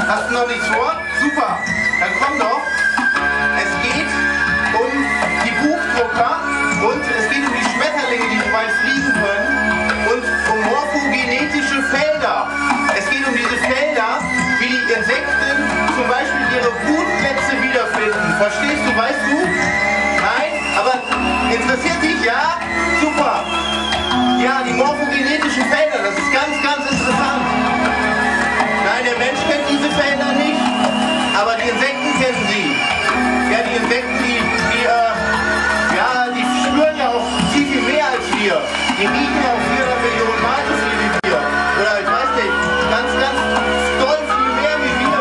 Hast du noch nichts vor? Super. Dann komm doch. Es geht um die Buchdrucker und es geht um die Schmetterlinge, die so weit fliegen können und um morphogenetische Felder. Es geht um diese Felder, wie die Insekten zum Beispiel ihre Brutplätze wiederfinden. Verstehst du? Weißt du? Nein? Aber interessiert dich? Ja? Super. Ja, die morphogenetischen Felder, das ist ganz, ganz interessant. Nein, der Mensch kennt diese Felder nicht, aber die Insekten kennen sie. Ja, die Insekten, die spüren ja auch viel, viel mehr als wir. Die riechen auch 400 Millionen Mal so viel wie wir. Oder ich weiß nicht, ganz, ganz doll viel mehr wie wir.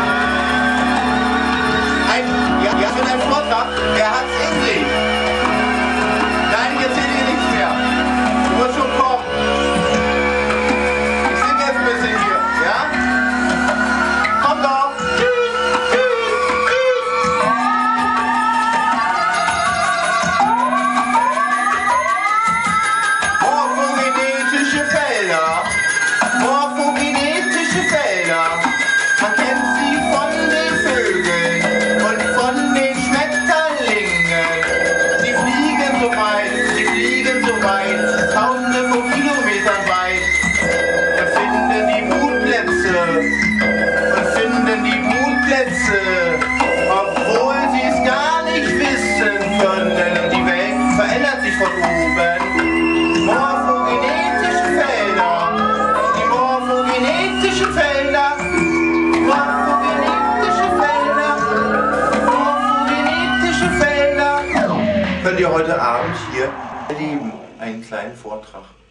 Mit einem Vortrag, der hat's in sich. Nein, ich erzähle dir nichts mehr. Du wirst schon kommen. Ich singe jetzt ein bisschen hier, ja? Komm doch! Tschüss! Tschüss! Tschüss! Morphogenetische Felder. Morphogenetische Felder. Man kennt sie von den Vögeln und von den Schmetterlingen. Die fliegen so weit, tausende von Kilometern weit. Finden die Brutplätze, obwohl sie es gar nicht wissen können. Die Welt verändert sich von oben. Morphogenetische Felder, die morphogenetischen Felder, morphogenetische Felder, morphogenetische Felder. Könnt ihr heute Abend hier erleben, einen kleinen Vortrag.